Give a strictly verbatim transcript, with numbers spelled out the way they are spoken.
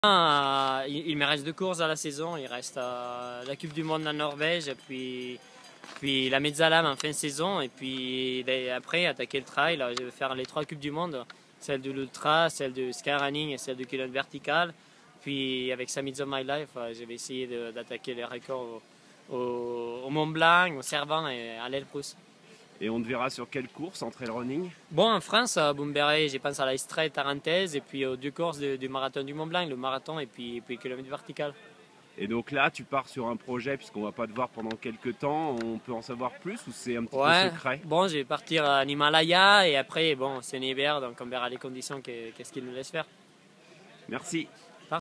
Ah, il, il me reste deux courses à la saison. Il reste euh, la Coupe du Monde en Norvège, puis, puis la Mezzalam en fin de saison. Et puis ben, après, attaquer le trail. Là, je vais faire les trois Coupes du Monde. Celle de l'Ultra, celle de Skyrunning et celle de kilomètre vertical. Puis avec Summits of My Life, euh, je vais essayer d'attaquer les records au, au, au Mont Blanc, au Servant et à l'Elbrus. Et on te verra sur quelle course en trail running? Bon, en France, à Boumberé, je pense à la Straight Tarentaise et puis aux deux courses du, du marathon du Mont Blanc, le marathon et puis, et puis le kilomètre vertical. Et donc là, tu pars sur un projet, puisqu'on va pas te voir pendant quelques temps, on peut en savoir plus ou c'est un petit Ouais, peu secret? bon, je vais partir en Himalaya et après, bon, c'est un hiver, donc on verra les conditions, qu'est-ce qu'il nous laisse faire. Merci.